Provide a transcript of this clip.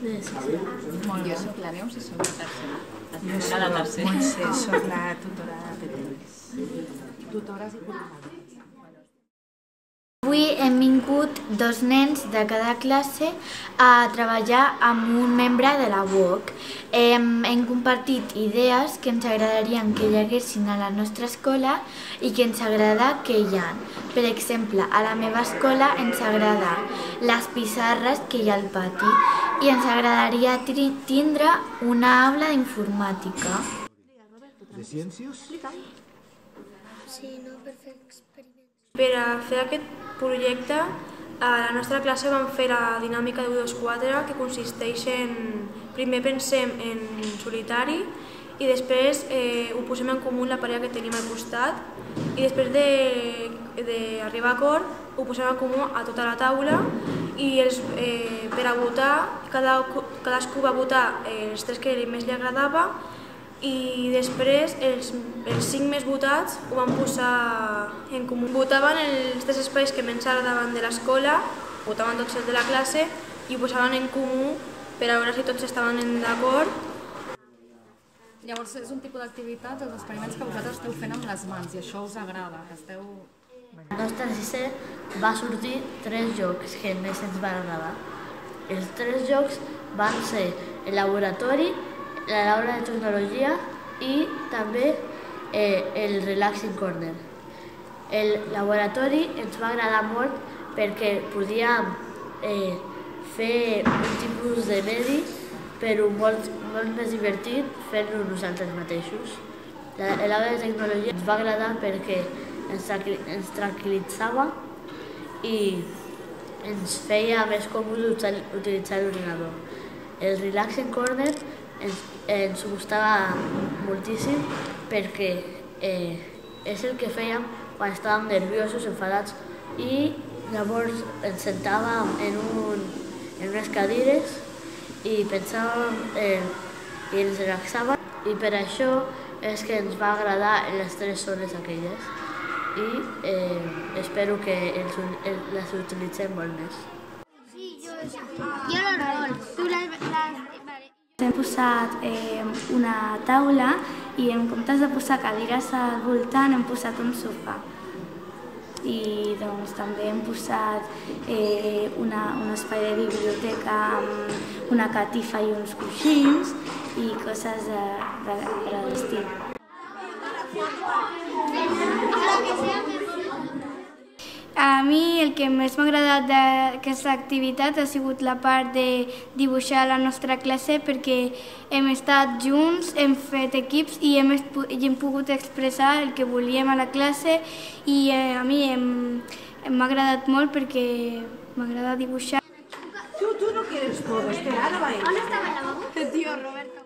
Molt bé. Jo soc la Neus i soc la tercera. Jo soc la Montse, soc la tutora de P3. Tutores i coordinadores. Avui hem vingut 2 nens de cada classe a treballar amb un membre de la UOC. Hem compartit idees que ens agradarien que hi haguessin a la nostra escola i que ens agrada que hi ha. Per exemple, a la meva escola ens agrada les pissarres que hi ha al pati i ens agradaria tindre una aula d'informàtica. De ciències? Sí, no, per fer experiments. Per a fer aquest projecte, a la nostra classe vam fer la dinàmica de 1-2-4, que consisteix en... Primer pensem en solitari i després ho posem en comú la parella que tenim al costat i després d'arribar a acord ho posem en comú a tota la taula i per a votar, cadascú va votar els 3 que més li agradava i després els 5 més votats ho van posar en comú. Votaven els 3 espais que menys agradaven de l'escola, votaven tots els de la classe i ho posaven en comú per a veure si tots estaven d'acord. Llavors és un tipus d'activitat, els experiments que vosaltres esteu fent amb les mans i això us agrada, que esteu... Al nostre sisè va sortir 3 jocs que més ens van agradar. Els 3 jocs van ser el laboratori, l'aula de tecnologia i també el Relaxing Corner. El laboratori ens va agradar molt perquè podíem fer un tipus de medi però molt més divertit fent-ho nosaltres mateixos. L'aula de tecnologia ens va agradar perquè ens tranquil·litzava i ens feia més còmode utilitzar l'ordinador. El Relaxing Corner ens gustava moltíssim perquè és el que fèiem quan estàvem nerviosos, enfadats i llavors ens sentàvem en unes cadires i pensàvem i ens relaxàvem i per això és que ens va agradar les 3 zones aquelles i espero que les utilitzem molt més. Sí, jo l'horror. Tu Hem posat una taula i en comptes de posar cadires al voltant hem posat un sofà. I doncs també hem posat un espai de biblioteca amb una catifa i uns coixins i coses de l'estil. A mi el que més m'ha agradat d'aquesta activitat ha sigut la part de dibuixar a la nostra classe perquè hem estat junts, hem fet equips i hem pogut expressar el que volíem a la classe i a mi m'ha agradat molt perquè m'agrada dibuixar. Tú no quieres todo, espera, ahora va ella. ¿Dónde estaba el lavabo? Tío, Roberto.